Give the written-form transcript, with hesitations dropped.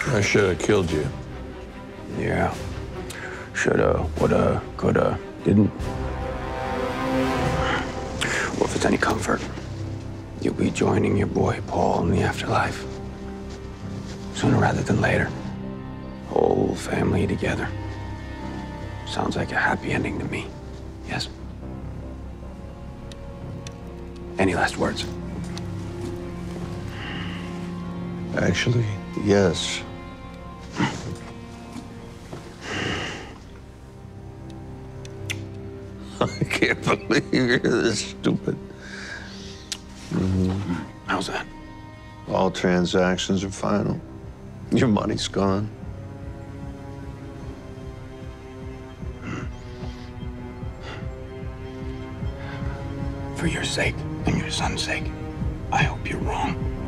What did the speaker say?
I should have killed you. Yeah. Shoulda, woulda, coulda, didn't. Well, if it's any comfort, you'll be joining your boy Paul in the afterlife. Sooner rather than later. Whole family together. Sounds like a happy ending to me. Yes? Any last words? Actually, yes. I can't believe you're this stupid. How's that? All transactions are final. Your money's gone. For your sake and your son's sake, I hope you're wrong.